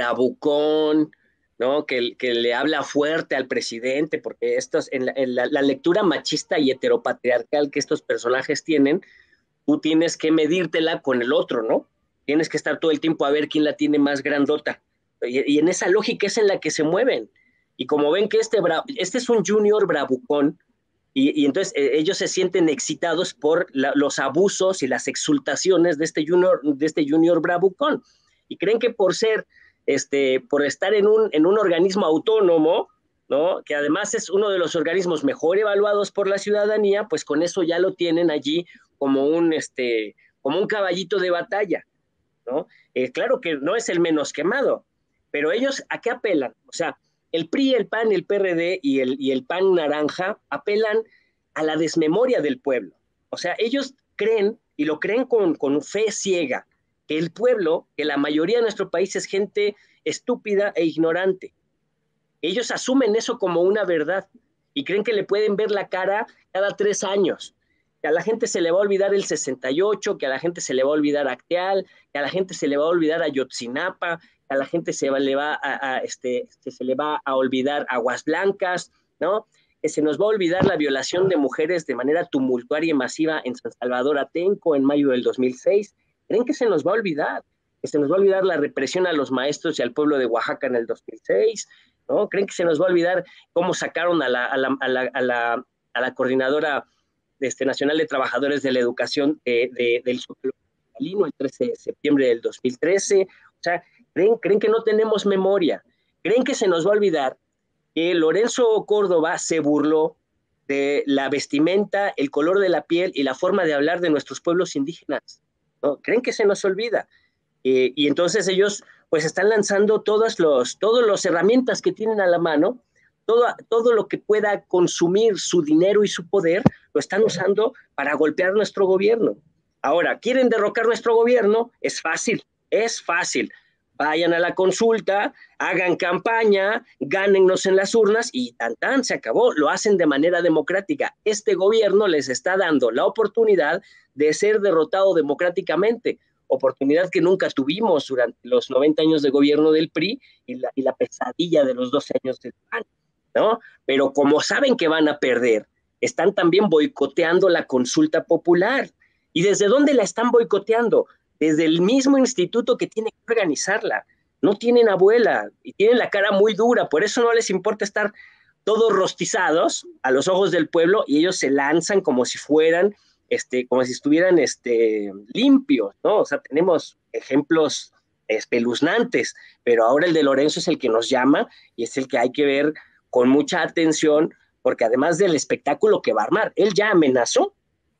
bravucón, ¿no? Que, que le habla fuerte al presidente, porque estos, en, la, en la, la lectura machista y heteropatriarcal que estos personajes tienen, tú tienes que medírtela con el otro, ¿no? Tienes que estar todo el tiempo a ver quién la tiene más grandota, y, y en esa lógica es en la que se mueven, y como ven que este, bra, este es un junior bravucón, y, y entonces eh, ellos se sienten excitados por la, los abusos y las exultaciones de este junior, de este junior bravucón, y creen que por ser Este, por estar en un, en un organismo autónomo, ¿no? Que además es uno de los organismos mejor evaluados por la ciudadanía, pues con eso ya lo tienen allí como un, este, como un caballito de batalla, ¿no? Eh, claro que no es el menos quemado, pero ellos ¿a qué apelan? O sea, el P R I, el P A N, el P R D y el, y el P A N naranja apelan a la desmemoria del pueblo. O sea, ellos creen, y lo creen con, con fe ciega, que el pueblo, que la mayoría de nuestro país es gente estúpida e ignorante. Ellos asumen eso como una verdad y creen que le pueden ver la cara cada tres años, que a la gente se le va a olvidar el sesenta y ocho, que a la gente se le va a olvidar Acteal, que a la gente se le va a olvidar Ayotzinapa, que a la gente se va, le va a, a, este, que se le va a olvidar Aguas Blancas, ¿no? Que se nos va a olvidar la violación de mujeres de manera tumultuaria y masiva en San Salvador Atenco en mayo del dos mil seis. Creen que se nos va a olvidar, que se nos va a olvidar la represión a los maestros y al pueblo de Oaxaca en el dos mil seis, ¿no? Creen que se nos va a olvidar cómo sacaron a la, a la, a la, a la, a la coordinadora este, nacional de trabajadores de la educación de, de, del Zócalo capitalino el trece de septiembre del dos mil trece. O sea, creen, creen que no tenemos memoria, creen que se nos va a olvidar que Lorenzo Córdoba se burló de la vestimenta, el color de la piel y la forma de hablar de nuestros pueblos indígenas, ¿no? Creen que se nos olvida, eh, y entonces ellos pues están lanzando todas los, todas las herramientas que tienen a la mano, todo, todo lo que pueda consumir su dinero y su poder, lo están usando para golpear nuestro gobierno. Ahora, ¿quieren derrocar nuestro gobierno? Es fácil, es fácil. Vayan a la consulta, hagan campaña, gánennos en las urnas y tan tan, se acabó. Lo hacen de manera democrática. Este gobierno les está dando la oportunidad de ser derrotado democráticamente, oportunidad que nunca tuvimos durante los noventa años de gobierno del P R I y la, y la pesadilla de los doce años del P A N, ¿no? Pero como saben que van a perder, están también boicoteando la consulta popular. ¿Y desde dónde la están boicoteando? Desde el mismo instituto que tiene que organizarla. No tienen abuela y tienen la cara muy dura, por eso no les importa estar todos rostizados a los ojos del pueblo y ellos se lanzan como si fueran, este, como si estuvieran este, limpios, ¿no? O sea, tenemos ejemplos espeluznantes, pero ahora el de Lorenzo es el que nos llama y es el que hay que ver con mucha atención, porque además del espectáculo que va a armar, él ya amenazó,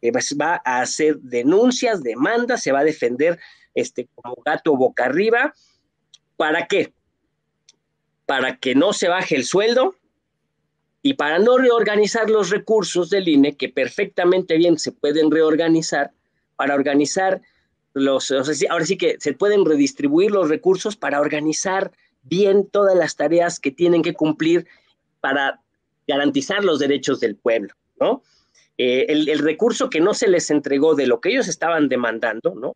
va a hacer denuncias, demandas, se va a defender este, como gato boca arriba. ¿Para qué? Para que no se baje el sueldo, Y para no reorganizar los recursos del I N E, que perfectamente bien se pueden reorganizar, para organizar los, o sea, ahora sí que se pueden redistribuir los recursos para organizar bien todas las tareas que tienen que cumplir para garantizar los derechos del pueblo, ¿no? Eh, el, el recurso que no se les entregó de lo que ellos estaban demandando, ¿no?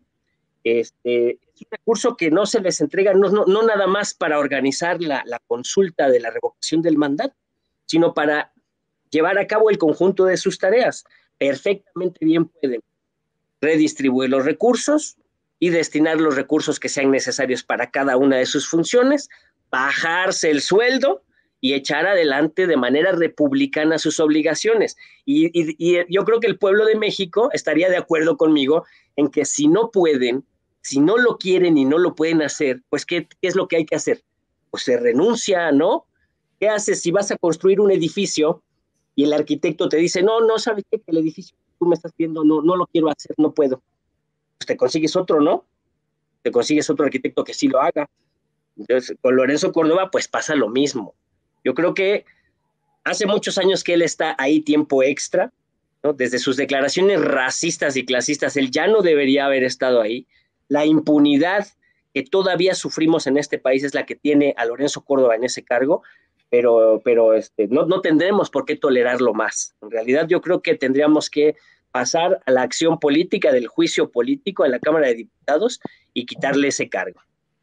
Este, es un recurso que no se les entrega, no, no, no nada más para organizar la, la consulta de la revocación del mandato, sino para llevar a cabo el conjunto de sus tareas. Perfectamente bien pueden redistribuir los recursos y destinar los recursos que sean necesarios para cada una de sus funciones, bajarse el sueldo y echar adelante de manera republicana sus obligaciones. Y, y, y yo creo que el pueblo de México estaría de acuerdo conmigo en que si no pueden, si no lo quieren y no lo pueden hacer, pues ¿qué, qué es lo que hay que hacer? Pues se renuncia, ¿no? ¿Qué haces si vas a construir un edificio y el arquitecto te dice, no, no, ¿sabes qué? Que el edificio que tú me estás viendo no, no lo quiero hacer, no puedo? Pues te consigues otro, ¿no? Te consigues otro arquitecto que sí lo haga. Entonces, con Lorenzo Córdoba, pues pasa lo mismo. Yo creo que hace muchos años que él está ahí tiempo extra, ¿no? Desde sus declaraciones racistas y clasistas, él ya no debería haber estado ahí. La impunidad que todavía sufrimos en este país es la que tiene a Lorenzo Córdoba en ese cargo, pero, pero este, no, no tendremos por qué tolerarlo más. En realidad yo creo que tendríamos que pasar a la acción política, del juicio político en la Cámara de Diputados y quitarle ese cargo.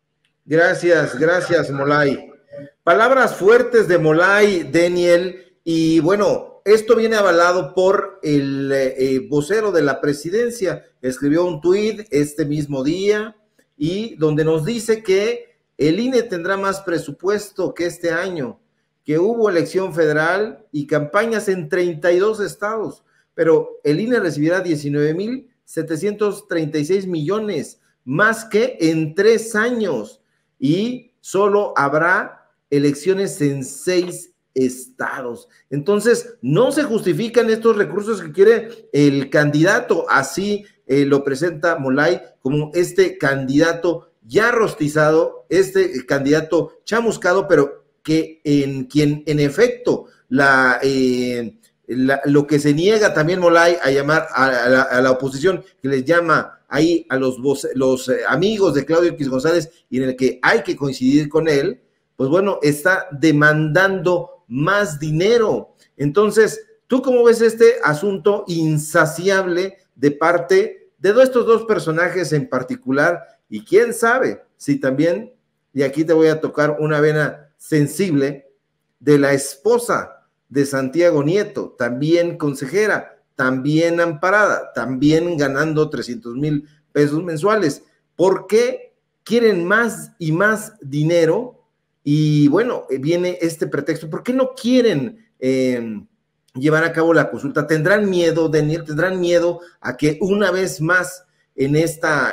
Gracias, gracias, Molay. Palabras fuertes de Molay, Daniel, y bueno, esto viene avalado por el eh, vocero de la presidencia. Escribió un tuit este mismo día y donde nos dice que el I N E tendrá más presupuesto que este año, que hubo elección federal y campañas en treinta y dos estados, pero el I N E recibirá diecinueve mil setecientos treinta y seis millones, más que en tres años, y solo habrá elecciones en seis estados. Entonces, no se justifican estos recursos que quiere el candidato, así eh, lo presenta Molay, como este candidato ya rostizado, este candidato chamuscado, pero que en quien en efecto la, eh, la lo que se niega también Molay a llamar a, a, la, a la oposición, que les llama ahí a los, los eh, amigos de Claudio X González, y en el que hay que coincidir con él, pues bueno, está demandando más dinero. Entonces, ¿tú cómo ves este asunto insaciable de parte de estos dos personajes en particular? Y quién sabe si también, y aquí te voy a tocar una vena sensible, de la esposa de Santiago Nieto, también consejera, también amparada, también ganando trescientos mil pesos mensuales. ¿Por qué quieren más y más dinero? Y bueno, viene este pretexto. ¿Por qué no quieren eh, llevar a cabo la consulta? ¿Tendrán miedo, Daniel? ¿Tendrán miedo a que una vez más en esta,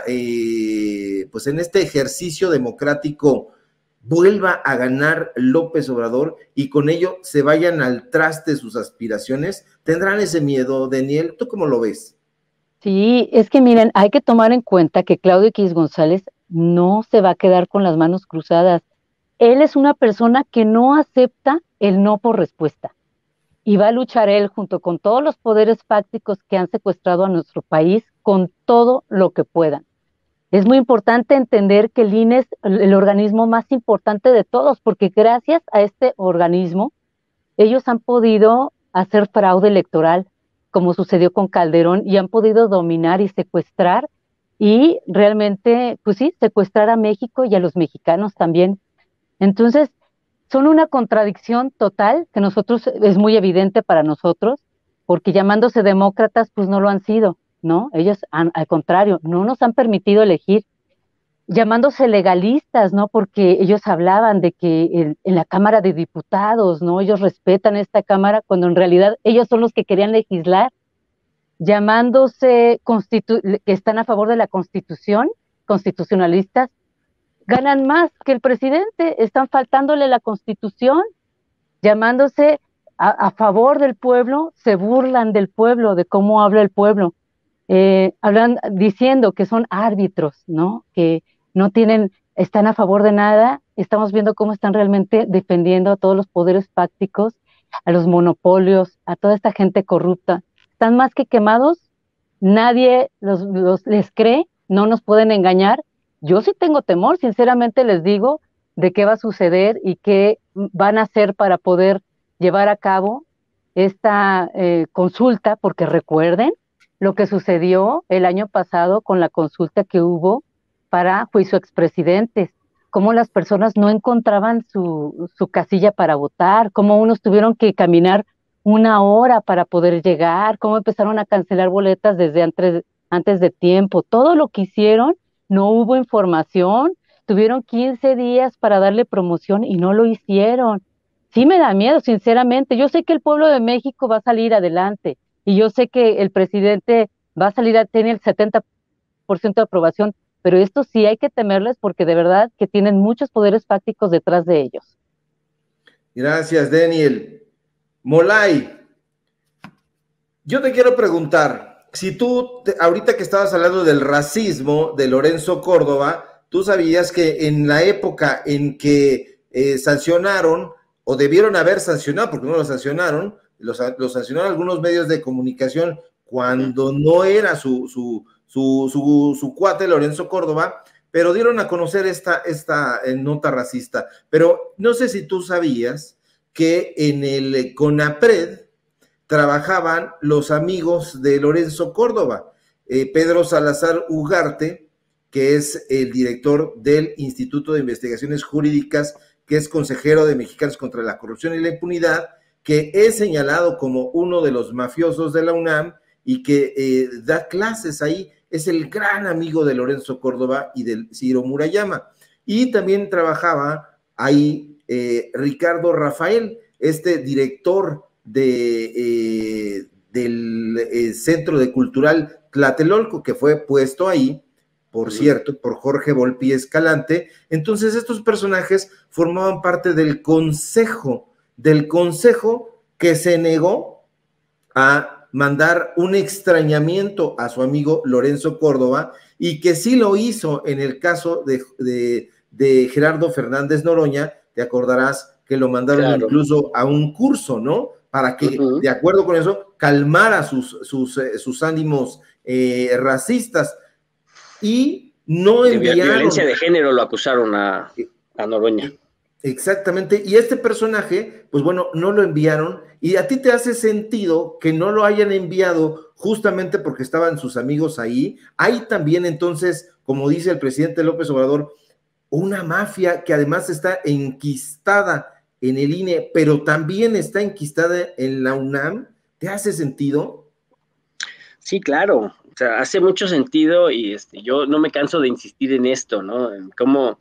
eh, pues en este ejercicio democrático vuelva a ganar López Obrador y con ello se vayan al traste sus aspiraciones? ¿Tendrán ese miedo, Daniel? ¿Tú cómo lo ves? Sí, es que miren, hay que tomar en cuenta que Claudio X González no se va a quedar con las manos cruzadas. Él es una persona que no acepta el no por respuesta y va a luchar él junto con todos los poderes fácticos que han secuestrado a nuestro país con todo lo que puedan. Es muy importante entender que el I N E es el organismo más importante de todos, porque gracias a este organismo ellos han podido hacer fraude electoral, como sucedió con Calderón, y han podido dominar y secuestrar y realmente, pues sí, secuestrar a México y a los mexicanos también. Entonces, son una contradicción total que nosotros, es muy evidente para nosotros, porque llamándose demócratas, pues no lo han sido, ¿no? Ellos, han, al contrario, no nos han permitido elegir. Llamándose legalistas, ¿no? Porque ellos hablaban de que en, en la Cámara de Diputados, ¿no? Ellos respetan esta Cámara, cuando en realidad ellos son los que querían legislar. Llamándose constitu- que están a favor de la Constitución, constitucionalistas, ganan más que el presidente, están faltándole la Constitución. Llamándose a, a favor del pueblo, se burlan del pueblo, de cómo habla el pueblo. Eh, hablan diciendo que son árbitros, ¿no? Que no tienen, están a favor de nada. Estamos viendo cómo están realmente defendiendo a todos los poderes fácticos a los monopolios, a toda esta gente corrupta. Están más que quemados, nadie los, los, les cree, no nos pueden engañar. Yo sí tengo temor, sinceramente les digo, de qué va a suceder y qué van a hacer para poder llevar a cabo esta eh, consulta, porque recuerden lo que sucedió el año pasado con la consulta que hubo para juicio expresidentes, cómo las personas no encontraban su, su casilla para votar, cómo unos tuvieron que caminar una hora para poder llegar, cómo empezaron a cancelar boletas desde antes, antes de tiempo. Todo lo que hicieron, no hubo información, tuvieron quince días para darle promoción y no lo hicieron. Sí me da miedo, sinceramente. Yo sé que el pueblo de México va a salir adelante y yo sé que el presidente va a salir, a tener el setenta por ciento de aprobación, pero esto sí hay que temerles porque de verdad que tienen muchos poderes fácticos detrás de ellos. Gracias, Daniel. Molay, yo te quiero preguntar, si tú, te, ahorita que estabas hablando del racismo de Lorenzo Córdoba, tú sabías que en la época en que eh, sancionaron, o debieron haber sancionado, porque no lo sancionaron, los, los sancionaron algunos medios de comunicación cuando no era su, su, su, su, su cuate Lorenzo Córdoba, pero dieron a conocer esta, esta eh, nota racista. Pero no sé si tú sabías que en el CONAPRED trabajaban los amigos de Lorenzo Córdoba, eh, Pedro Salazar Ugarte, que es el director del Instituto de Investigaciones Jurídicas, que es consejero de Mexicanos contra la Corrupción y la Impunidad, que es señalado como uno de los mafiosos de la UNAM y que eh, da clases ahí, es el gran amigo de Lorenzo Córdoba y del Ciro Murayama. Y también trabajaba ahí eh, Ricardo Rafael, este director de, eh, del eh, Centro de Cultural Tlatelolco, que fue puesto ahí, por cierto, por Jorge Volpi Escalante. Entonces estos personajes formaban parte del consejo, del consejo que se negó a mandar un extrañamiento a su amigo Lorenzo Córdoba y que sí lo hizo en el caso de, de, de Gerardo Fernández Noroña. Te acordarás que lo mandaron claro. incluso a un curso, ¿no? Para que, uh-huh. de acuerdo con eso, calmara sus, sus, eh, sus ánimos eh, racistas. Y no enviaron... De violencia de género lo acusaron a, a Noroña. Exactamente, y este personaje, pues bueno, no lo enviaron, y a ti te hace sentido que no lo hayan enviado justamente porque estaban sus amigos ahí. Hay también entonces, como dice el presidente López Obrador, una mafia que además está enquistada en el I N E, pero también está enquistada en la UNAM. ¿Te hace sentido? Sí, claro, o sea, hace mucho sentido y este, yo no me canso de insistir en esto, ¿no? En cómo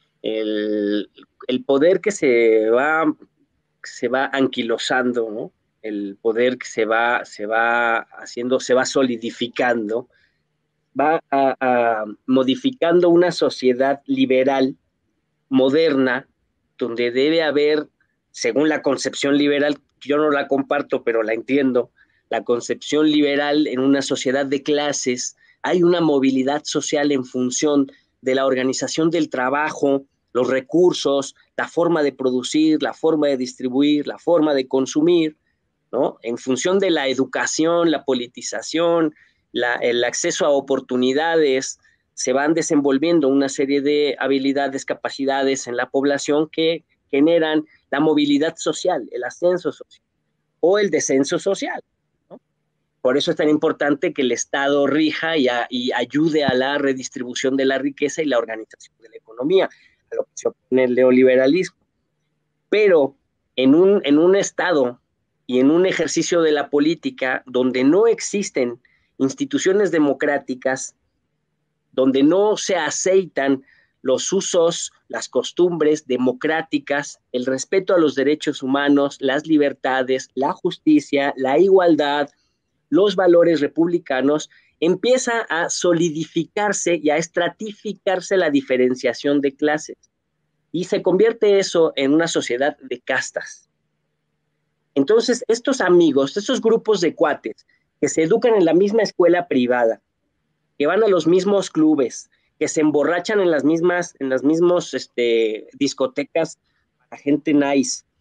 el, el poder que se va, se va anquilosando, ¿no? El poder que se va, se va haciendo, se va solidificando, va a, a modificando una sociedad liberal, moderna, donde debe haber, según la concepción liberal, yo no la comparto, pero la entiendo, la concepción liberal en una sociedad de clases, hay una movilidad social en función de la organización del trabajo, los recursos, la forma de producir, la forma de distribuir, la forma de consumir, ¿no? En función de la educación, la politización, la, el acceso a oportunidades, se van desenvolviendo una serie de habilidades, capacidades en la población que generan la movilidad social, el ascenso social o el descenso social, ¿no? Por eso es tan importante que el Estado rija y, a, y ayude a la redistribución de la riqueza y la organización de la economía, a lo que se opone el neoliberalismo. Pero en un, en un Estado y en un ejercicio de la política donde no existen instituciones democráticas, donde no se aceitan los usos, las costumbres democráticas, el respeto a los derechos humanos, las libertades, la justicia, la igualdad, los valores republicanos, empieza a solidificarse y a estratificarse la diferenciación de clases. Y se convierte eso en una sociedad de castas. Entonces, estos amigos, estos grupos de cuates que se educan en la misma escuela privada, que van a los mismos clubes, que se emborrachan en las mismas, en las mismas este, discotecas para gente nice,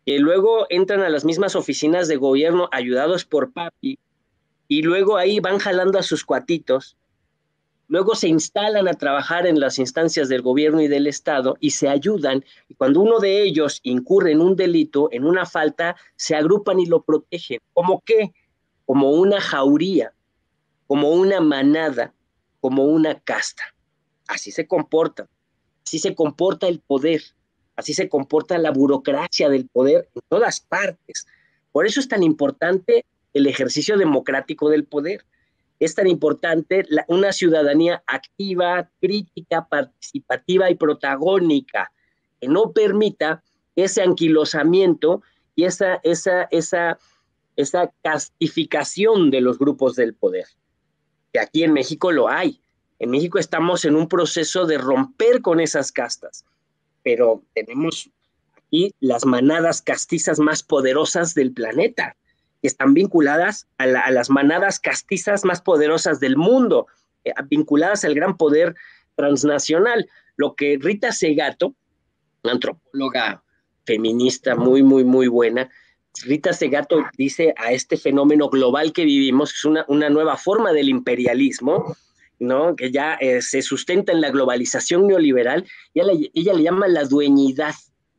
y luego entran a las mismas oficinas de gobierno ayudados por papi, y luego ahí van jalando a sus cuatitos, luego se instalan a trabajar en las instancias del gobierno y del Estado y se ayudan, y cuando uno de ellos incurre en un delito, en una falta, se agrupan y lo protegen. ¿Cómo qué? Como una jauría, como una manada, como una casta. Así se comporta, así se comporta el poder, así se comporta la burocracia del poder en todas partes. Por eso es tan importante el ejercicio democrático del poder. Es tan importante la, una ciudadanía activa, crítica, participativa y protagónica, que no permita ese anquilosamiento y esa, esa, esa, esa castificación de los grupos del poder, que aquí en México lo hay. En México estamos en un proceso de romper con esas castas, pero tenemos aquí las manadas castizas más poderosas del planeta, que están vinculadas a, la, a las manadas castizas más poderosas del mundo, eh, vinculadas al gran poder transnacional. Lo que Rita Segato, una antropóloga feminista muy, muy, muy buena, Rita Segato dice a este fenómeno global que vivimos, es una, una nueva forma del imperialismo, ¿no? Que ya eh, se sustenta en la globalización neoliberal, y ella, ella le llama la dueñidad.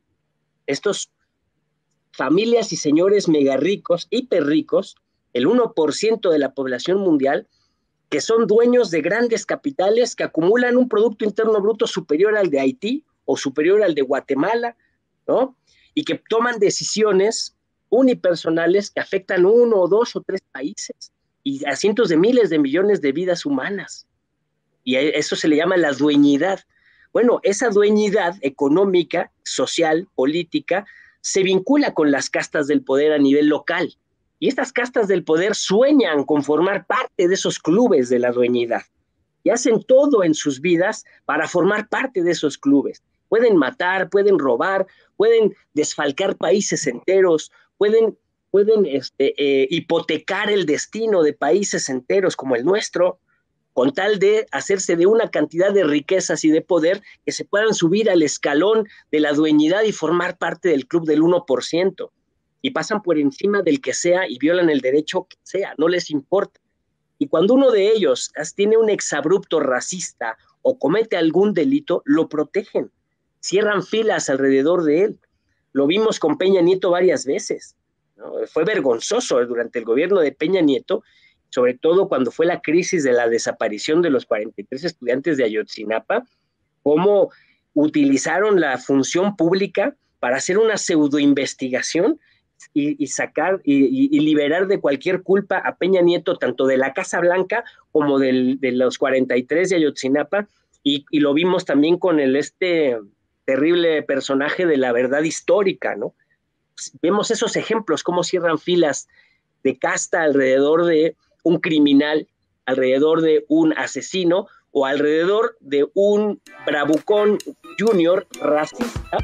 Estos familias y señores mega ricos, hiper ricos, el uno por ciento de la población mundial, que son dueños de grandes capitales que acumulan un Producto Interno Bruto superior al de Haití o superior al de Guatemala, ¿no? Y que toman decisiones unipersonales que afectan uno o dos o tres países y a cientos de miles de millones de vidas humanas. Y a eso se le llama la dueñidad. Bueno, esa dueñidad económica, social, política, se vincula con las castas del poder a nivel local. Y estas castas del poder sueñan con formar parte de esos clubes de la dueñidad. Y hacen todo en sus vidas para formar parte de esos clubes. Pueden matar, pueden robar, pueden desfalcar países enteros, pueden, pueden este, eh, hipotecar el destino de países enteros como el nuestro, con tal de hacerse de una cantidad de riquezas y de poder que se puedan subir al escalón de la dueñidad y formar parte del club del uno por ciento. Y pasan por encima del que sea y violan el derecho que sea, no les importa. Y cuando uno de ellos tiene un exabrupto racista o comete algún delito, lo protegen, cierran filas alrededor de él. Lo vimos con Peña Nieto varias veces, ¿no? Fue vergonzoso durante el gobierno de Peña Nieto, sobre todo cuando fue la crisis de la desaparición de los cuarenta y tres estudiantes de Ayotzinapa, cómo utilizaron la función pública para hacer una pseudoinvestigación y, y sacar y, y liberar de cualquier culpa a Peña Nieto, tanto de la Casa Blanca como del, de los cuarenta y tres de Ayotzinapa, y, y lo vimos también con el este terrible personaje de La Verdad Histórica, ¿no? Pues vemos esos ejemplos, cómo cierran filas de casta alrededor de un criminal, alrededor de un asesino o alrededor de un bravucón junior racista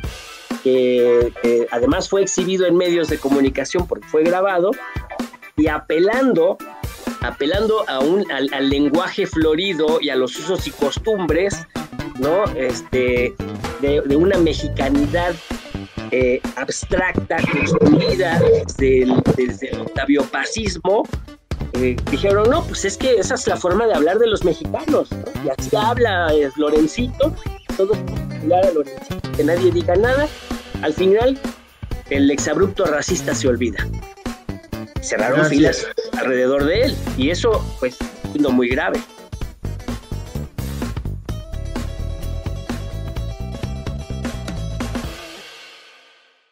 que, que además fue exhibido en medios de comunicación porque fue grabado, y apelando, apelando a un, al, al lenguaje florido y a los usos y costumbres, ¿no? Este, de, de una mexicanidad eh, abstracta, construida desde el, desde el octaviopasismo. Eh, dijeron, no, pues es que esa es la forma de hablar de los mexicanos, ¿no? Y así habla eh, Lorencito, todos hablar a Lorencito, que nadie diga nada. Al final, el exabrupto racista se olvida. Cerraron Gracias. filas alrededor de él, y eso, pues, es muy grave.